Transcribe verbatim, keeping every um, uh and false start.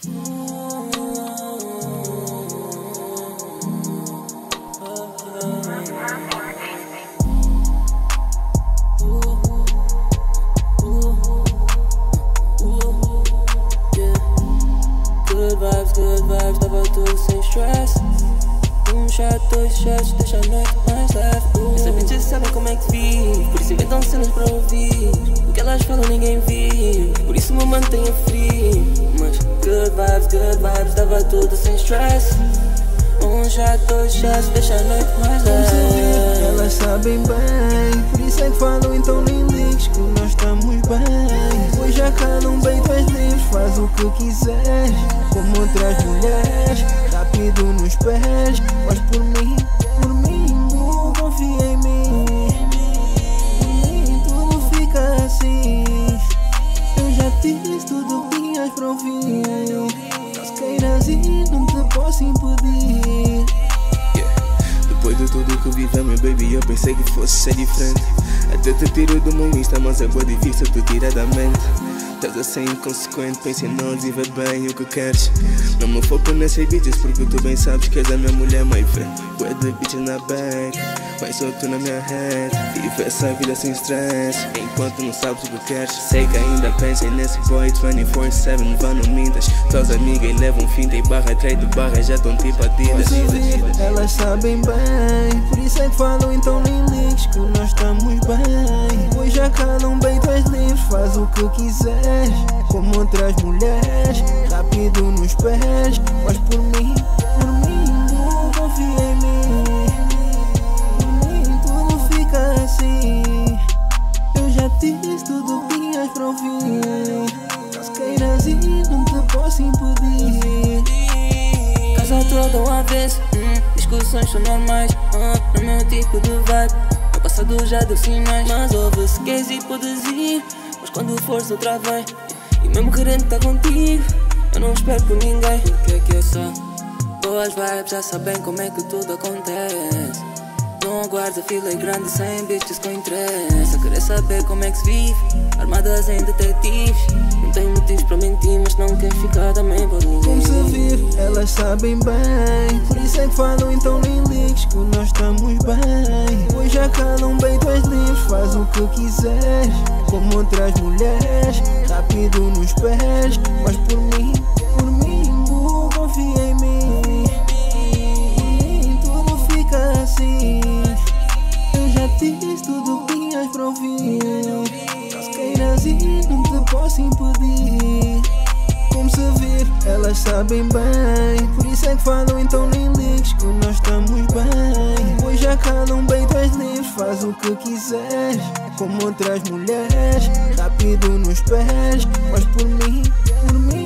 Good vibes, good vibes, tava tudo sem stress. Um shot, dois shots, deixa a noite mais leve. Essas bitches sabem como é que vive, por isso inventam cenas pra ouvir. O que elas falam ninguém vive, por isso me mantenho frio. Mas good vibes, good vibes, tava tudo sem stress. Um shot, dois shots, deixa a noite mais leve. Elas sabem bem, por isso é que falam, então nem ligues que nós estamos bem. Hoje já calam bem, tu és livre, faz o que quiseres. Como outras mulheres, rápido nos pés. Mas por mim, por mim, tu confia em mim. Por mim, tudo fica assim. Eu já te disse tudo o que tinhas pra ouvir. Caso queiras ir, não te posso impedir. Depois de tudo que vivemos, baby, eu pensei que fosse ser diferente. Até te tiro do meu Insta, mas é boa difícil te tirar da mente. Estás a ser inconsequente, pensa em nós e vê bem o que queres. Não me foco nessas bitches porque tu bem sabes que és a minha mulher, my friend. Boa de bitches na back, vai só tu na minha head. Vive essa vida sem stress, enquanto não sabes o que queres. Sei que ainda pensas nesse boy vinte e quatro sete, vá não mintas. Tuas amigas levam finta e barra, trade de barra, já estão tipo adidas. Elas sabem bem, por isso é que falam, então nem ligues que nós estamos bem. Hoje já calam bem, tu és livre, faz o que quiseres. Como outras mulheres, rápido nos pés. Mas por mim, por mim, tu confia em mim. Por mim, tudo fica assim. Eu já te disse tudo o que tinhas pra ouvir. Caso queiras ir, não te posso impedir. Casa toda uma vez, hum, discussões são normais, uh, no meu tipo de vibe. No passado já deu sinais, mas ouve-se queres ir, podes ir. Mas quando fores outra vez, e mesmo querendo estar contigo, eu não espero por ninguém. Porque é que eu sou? Boas vibes, já sabem como é que tudo acontece. Não aguardo a fila é grande sem bitches com interesse. A querer saber como é que se vive, armadas em detetives. Não tenho motivos para mentir, mas não quer ficar também pode ir. Como se vir, elas sabem bem, por isso é que falam, então nem ligues que nós estamos bem. Hoje já calam bem, tu és livre, faz o que quiseres. Como outras mulheres, rápido nos pés. Mas por mim, por mim, tu confia em mim. Por mim, tudo fica assim. Eu já te disse tudo o que tinhas pra ouvir. Caso queiras ir, não te posso impedir. Como se vir, elas sabem bem, por isso é que falam, então nem ligues que nós estamos bem. Hoje já calam bem, tu és livre, faz o que quiseres. Como outras mulheres, rápido nos pés. Mas por mim, por mim,